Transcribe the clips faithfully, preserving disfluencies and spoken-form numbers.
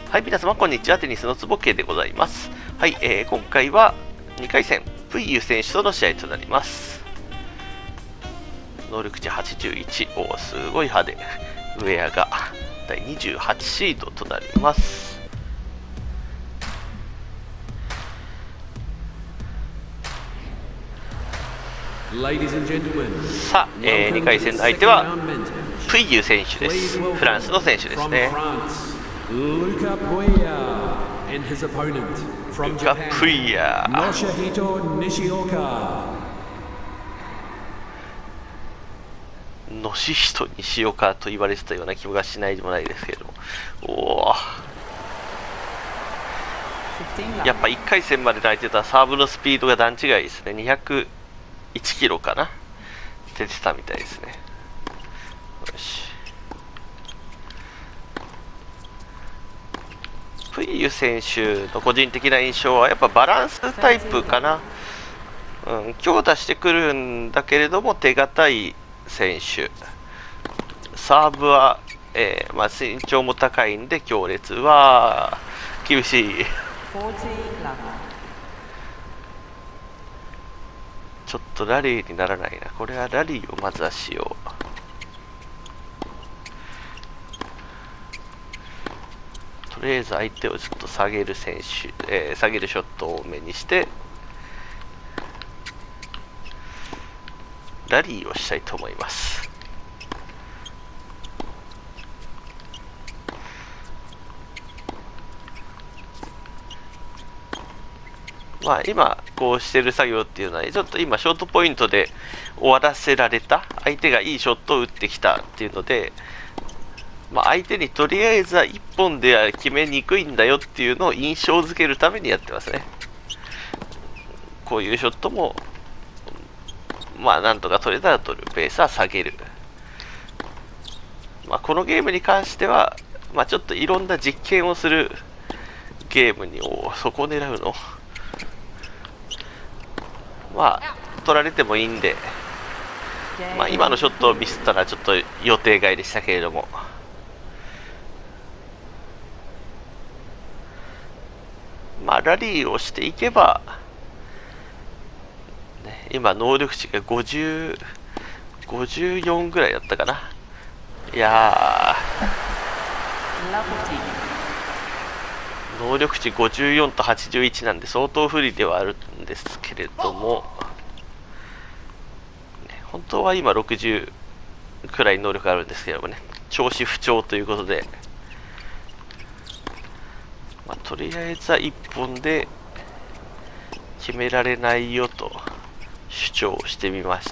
はい、皆様こんにちは。テニスのつぼけいでございます。はい、えー、今回はにかい戦、プイユ選手との試合となります。能力値はちじゅういち、おー、すごい派手。ウェアがだいにじゅうはちシードとなります。さあ、えー、にかい戦の相手はプイユ選手です。フランスの選手ですね。 Luca Puya and his opponent from Japan, Noshihito Nishioka. ノシヒト西岡と言われてたような気がしないでもないですけれども、おー、やっぱいっかい戦まで泣いてたサーブのスピードが段違いですね。にひゃくいちキロかな、出てたみたいですね。よし、プイユ選手の個人的な印象はやっぱバランスタイプかな。うん、強打してくるんだけれども手堅い選手。サーブは、えーまあ、身長も高いんで強烈は厳しい。ちょっとラリーにならないな。これはラリーをまずはしよう。とりあえず相手をちょっと下げる選手、えー、下げるショットを多めにしてラリーをしたいと思います。まあ今こうしてる作業っていうのはちょっと今ショートポイントで終わらせられた、相手がいいショットを打ってきたっていうので、まあ、相手にとりあえずはいっぽんでは決めにくいんだよっていうのを印象づけるためにやってますね。こういうショットもまあなんとか取れたら取る、ペースは下げる。まあ、このゲームに関しては、まあ、ちょっといろんな実験をするゲームに、おそこを狙うのまあ取られてもいいんで、まあ、今のショットをミスったらちょっと予定外でしたけれども、まあラリーをしていけば、ね、今能力値がごじゅう、ごじゅうよんぐらいだったかな。いやー、能力値ごじゅうよんとはちじゅういちなんで相当不利ではあるんですけれども、ね、本当は今ろくじゅうくらい能力があるんですけどもね、調子不調ということで、まあ、とりあえずはいっぽんで決められないよと主張してみまして、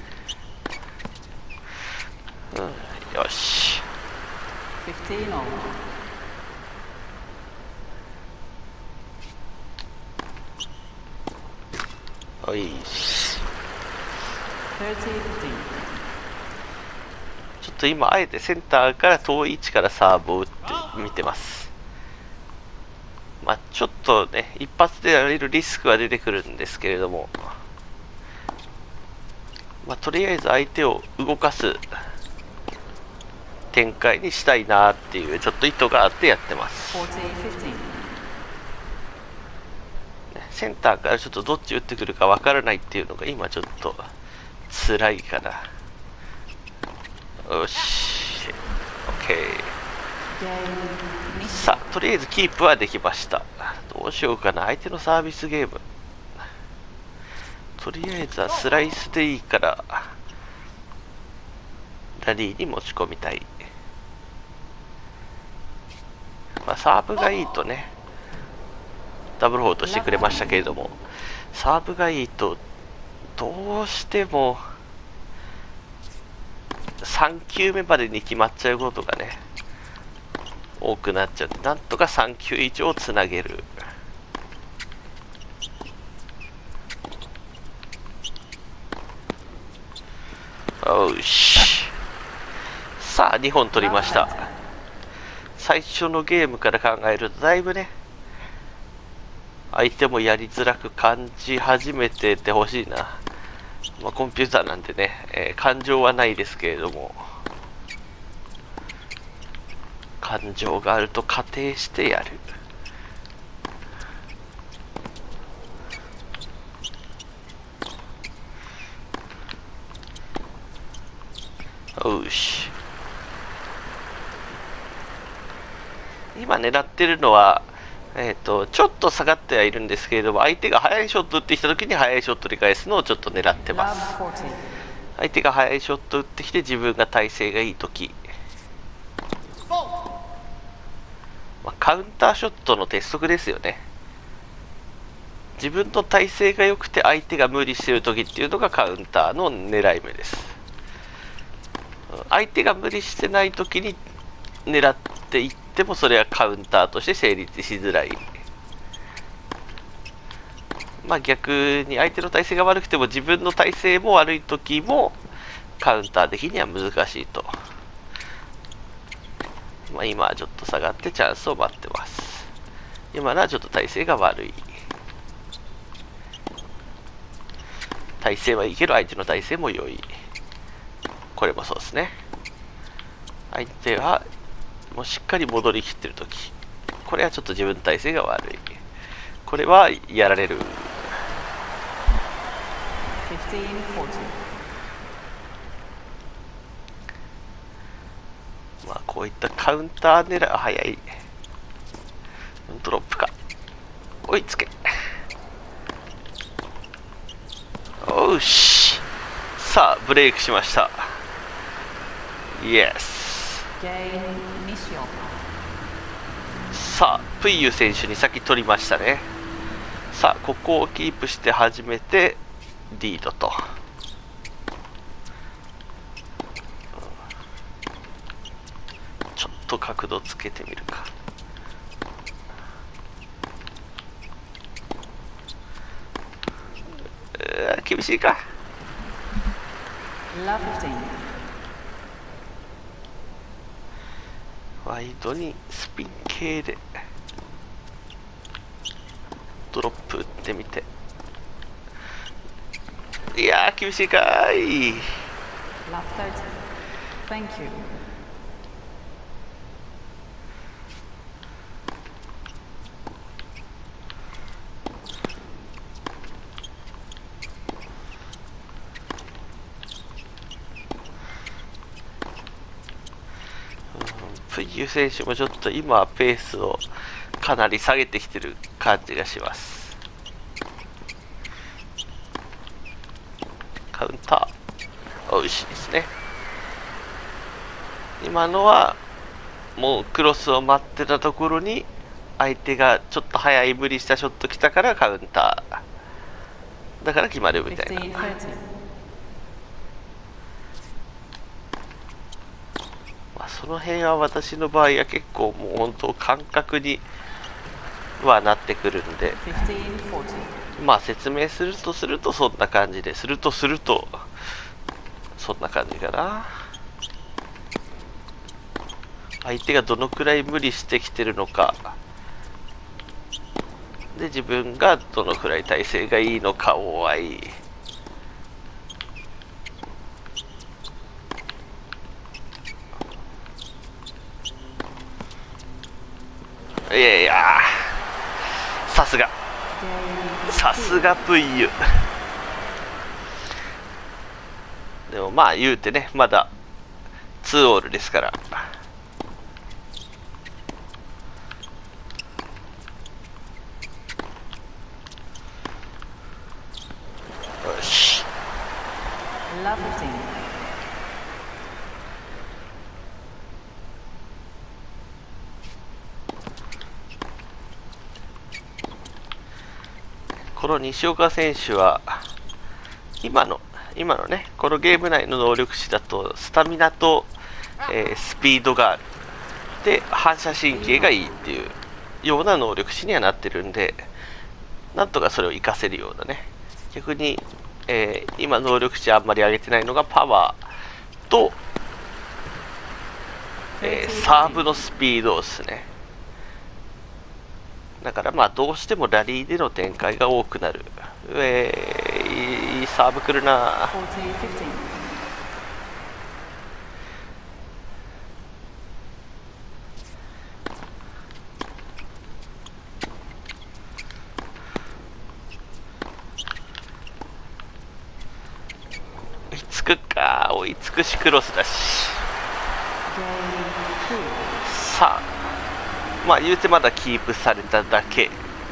うん、よし。おいし。ちょっと今あえてセンターから遠い位置からサーブを打ってみてます。まあちょっとね、一発でやれるリスクは出てくるんですけれども、まあとりあえず相手を動かす展開にしたいなっていうちょっと意図があってやってます。センターからちょっとどっち打ってくるかわからないっていうのが今ちょっと辛いかな。よし、 OK。 さあとりあえずキープはできました。どうしようかな、相手のサービスゲーム、とりあえずはスライスでいいからラリーに持ち込みたい。まあ、サーブがいいとねダブルフォールトしてくれましたけれども、サーブがいいとどうしてもさん球目までに決まっちゃうことがね多くなっちゃって、なんとかさん球以上つなげる。よし、さあにほん取りました。最初のゲームから考えるとだいぶね相手もやりづらく感じ始めててほしいな。まあ、コンピューターなんでね、えー、感情はないですけれども、 感情があると仮定してやる。よし。今狙ってるのは、えーと、ちょっと下がってはいるんですけれども、相手が速いショット打ってきた時に速いショットで返すのをちょっと狙ってます。相手が速いショット打ってきて自分が体勢がいい時、まあ、カウンターショットの鉄則ですよね。自分の体勢が良くて相手が無理してる時っていうのがカウンターの狙い目です。相手が無理してない時に狙っていってもそれはカウンターとして成立しづらい。まあ逆に相手の体勢が悪くても自分の体勢も悪い時もカウンター的には難しいと。まあ今はちょっと下がってチャンスを待ってます。今のはちょっと体勢が悪い。体勢はいいけど相手の体勢も良い。これもそうですね。相手はもうしっかり戻りきってるとき、これはちょっと自分の体勢が悪い。これはやられる。まあこういったカウンター狙い、早いドロップか、追いつけ。おし、さあブレイクしました。イエス。さあプイユ選手に先取りましたね。さあここをキープして初めてリードと。ちょっと角度つけてみるか。うー厳しいか。ワイドにスピン系でドロップ打ってみて、いやー厳しいかーい。プイユ選手もちょっと今ペースをかなり下げてきてる感じがします。カウンター美味しいですね。今のはもうクロスを待ってたところに相手がちょっと早い無理したショット来たからカウンターだから決まるみたいな。その辺は私の場合は結構もう本当感覚にはなってくるんで、まあ説明するとするとそんな感じでするとするとそんな感じかな。相手がどのくらい無理してきてるのかで自分がどのくらい体勢がいいのかをあいいやいや、さすがさすがプイユ。でもまあ言うてね、まだツーオールですから。よし。この西岡選手は今の今のねこのゲーム内の能力値だとスタミナと、えー、スピードがあるで反射神経がいいっていうような能力値にはなってるんで、なんとかそれを活かせるようなね。逆に、えー、今能力値あんまり上げてないのがパワーと、えー、サーブのスピードですね。だからまあどうしてもラリーでの展開が多くなる。えー、いいサーブくるな。 あ追いつくしクロスだし、さあまあ言うてまだキープされただけ。うん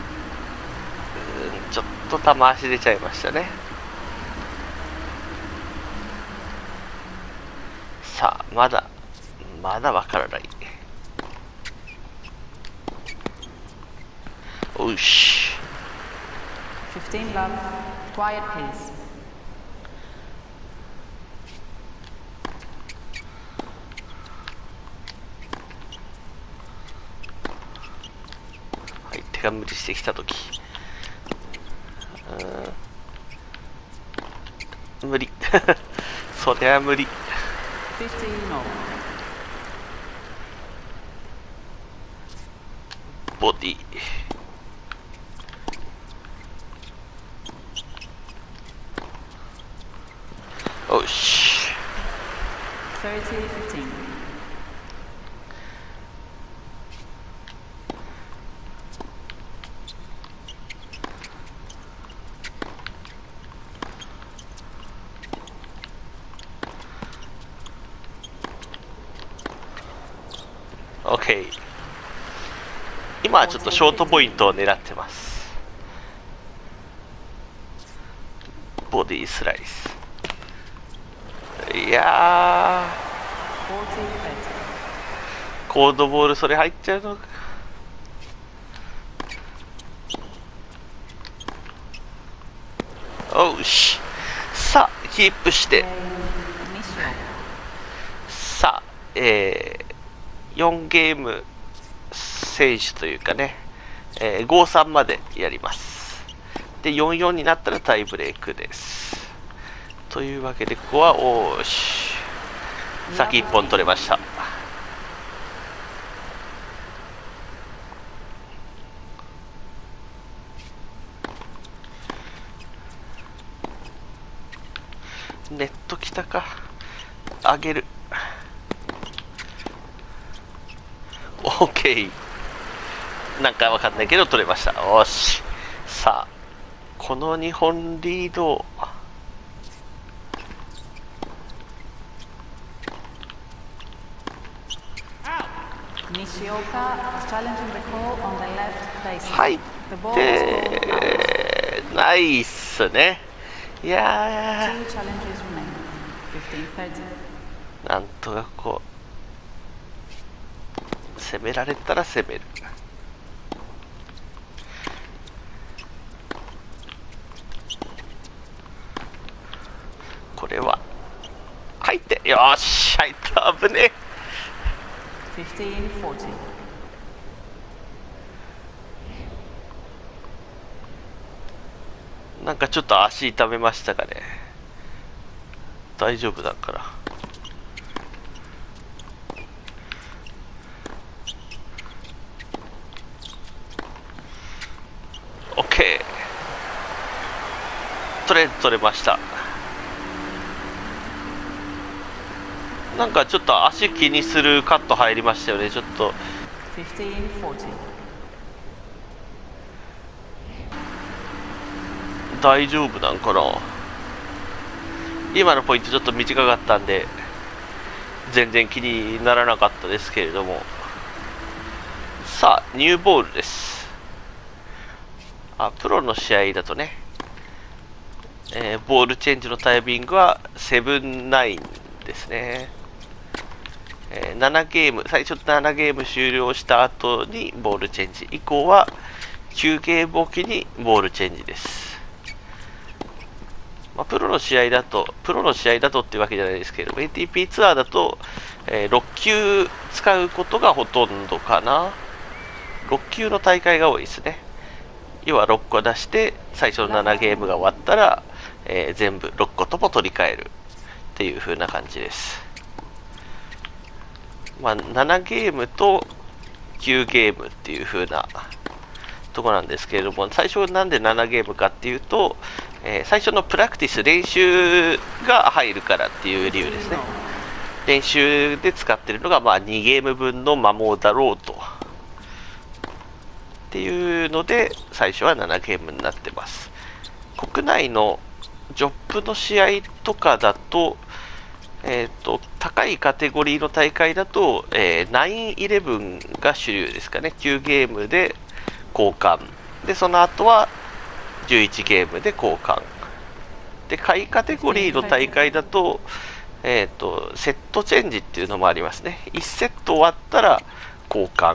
ちょっと球足出ちゃいましたね。さあまだまだわからない。おし fifteen love, quiet please. 相手が無理してきたとき、無理そりゃ無理。ボディおしオッケー。今はちょっとショートポイントを狙ってます。ボディスライス。いやーコードボールそれ入っちゃうのか。おしさあキープして、さあえー、よんゲーム選手というかね、えー、ごたいさんまでやります。でよんたいよんになったらタイブレークです。というわけでここはおーし先いっぽん取れました。ネットきたか。上げる。オーケー。なんかわかんないけど取れました。よし。さあこのにほんリード。入ってないっすね。いやーなんとかこう攻められたら攻める。これは入ってよーし入った。危ねえ。なんかちょっと足痛めましたかね。大丈夫だから。オッケー。取れ取れました。なんかちょっと足気にするカット入りましたよね。ちょっと大丈夫なんかな。今のポイントちょっと短かったんで全然気にならなかったですけれども。さあニューボールです。あプロの試合だとね、えー、ボールチェンジのタイミングはセブンナインですね。えー、ななゲーム最初ななゲーム終了した後にボールチェンジ以降はきゅうゲームおきにボールチェンジです。まあ、プロの試合だとプロの試合だとっていうわけじゃないですけれども エーティーピー ツアーだと、えー、ろっ球使うことがほとんどかな。ろっ球の大会が多いですね。要はろっこ出して最初のななゲームが終わったら、えー、全部ろっことも取り替えるっていう風な感じです。まあ、ななゲームときゅうゲームっていう風なとこなんですけれども、最初なんでななゲームかっていうと、えー、最初のプラクティス練習が入るからっていう理由ですね。練習で使ってるのがまあにゲーム分の摩耗だろうとっていうので最初はななゲームになってます。国内のジョップの試合とかだと、 えーと、高いカテゴリーの大会だと、えー、ナインイレブンが主流ですかね。きゅうゲームで交換。で、その後はじゅういちゲームで交換。で、下位カテゴリーの大会だと、えーと、セットチェンジっていうのもありますね。いちセット終わったら交換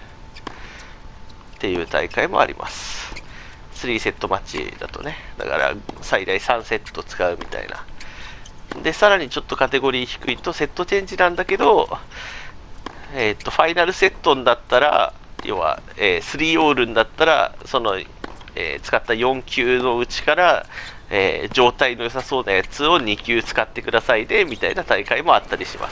っていう大会もあります。さんセットマッチだとね。だから最大さんセット使うみたいな。で、さらにちょっとカテゴリー低いとセットチェンジなんだけど、えっと、ファイナルセットにだったら、要は、えー、スリーオールにだったら、その、えー、使ったよん球のうちから、えー、状態の良さそうなやつをに球使ってくださいね、みたいな大会もあったりします。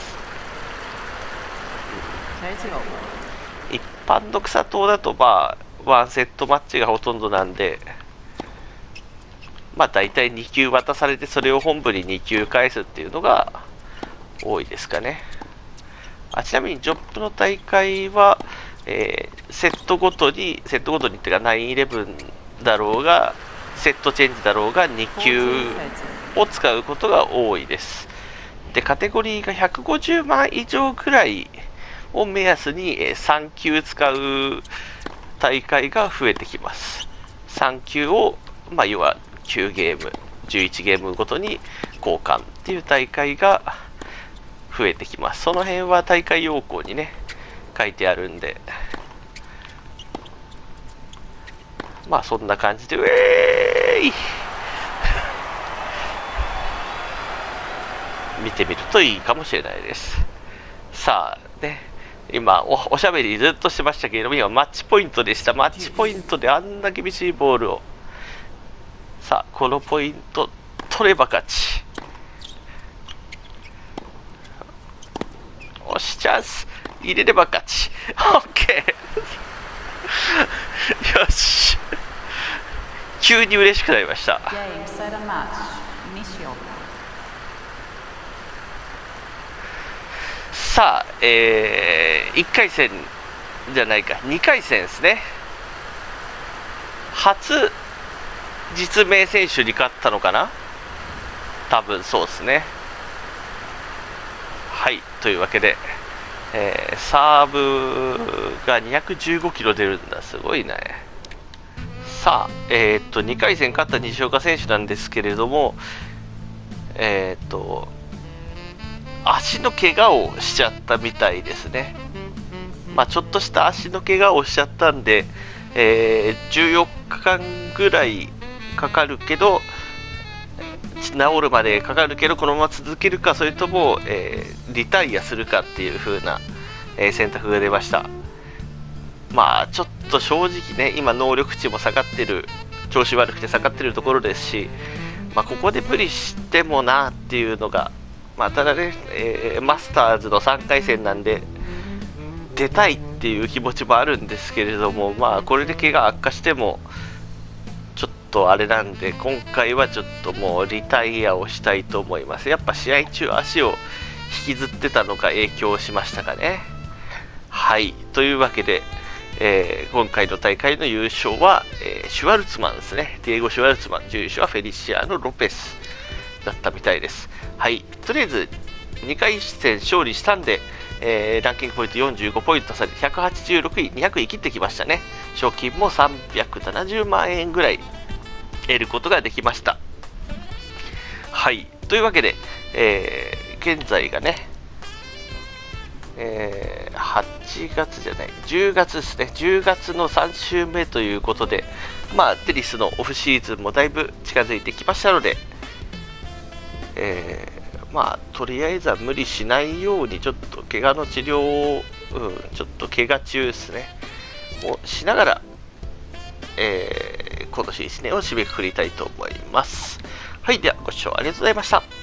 うん、一般の草党だと、まあ、ワンセットマッチがほとんどなんで、まあ大体に球渡されてそれを本部にに球返すっていうのが多いですかね。あ、ちなみにジョップの大会は、えー、セットごとに、セットごとにっていうかナインイレブンだろうが、セットチェンジだろうがに球を使うことが多いです。で、カテゴリーがひゃくごじゅうまん以上くらいを目安に、えー、さん球使う大会が増えてきます。さん球を、まあ要は、きゅうゲーム、じゅういちゲームごとに交換っていう大会が増えてきます。その辺は大会要項にね、書いてあるんで、まあそんな感じで、ウェーイ見てみるといいかもしれないです。さあ、ね、今お、おしゃべりずっとしてましたけれども、今マッチポイントでした。マッチポイントであんな厳しいボールを、さあ、このポイント取れば勝ち。押しチャンス入れれば勝ち。オッケーよし。急に嬉しくなりました。さあ、えー、いっかい戦じゃないか、にかい戦ですね。初実名選手に勝ったのかな、多分そうですね。はい、というわけで、えー、サーブがにひゃくじゅうごキロ出るんだ、すごいね。さあ、えー、っとにかい戦勝った西岡選手なんですけれども、えー、っと足の怪我をしちゃったみたいですね。まあ、ちょっとした足の怪我をしちゃったんで、えー、じゅうよっかかんぐらいかかるけど、治るまでかかるけど、このまま続けるか、それとも、えー、リタイアするかっていう風な、えー、選択が出ました。まあちょっと正直ね、今能力値も下がってる、調子悪くて下がってるところですし、まあ、ここで無理してもなっていうのが、まあ、ただね、えー、マスターズのさんかい戦なんで出たいっていう気持ちもあるんですけれども、まあこれで怪我悪化してもちょっとあれなんで、今回はちょっともうリタイアをしたいと思います。やっぱ試合中足を引きずってたのが影響しましたかね。はい、というわけで、えー、今回の大会の優勝は、えー、シュワルツマンですね。ディエゴ・シュワルツマン、準優勝はフェリシアーノ・ロペスだったみたいです。はい、とりあえずにかい戦勝利したんで、えー、ランキングポイントよんじゅうごポイント差でひゃくはちじゅうろくい、にひゃくい切ってきましたね。賞金もさんびゃくななじゅうまんえんぐらい得ることができました。はい、というわけで、えー、現在がね、えー、はちがつじゃない、じゅうがつですね。じゅうがつのさん週目ということで、まあ、テニスのオフシーズンもだいぶ近づいてきましたので、えー、まあ、とりあえずは無理しないように、ちょっと怪我の治療を、うん、ちょっと怪我中ですね、をしながら、えー、今年いちねんを締めくくりたいと思います。はい、ではご視聴ありがとうございました。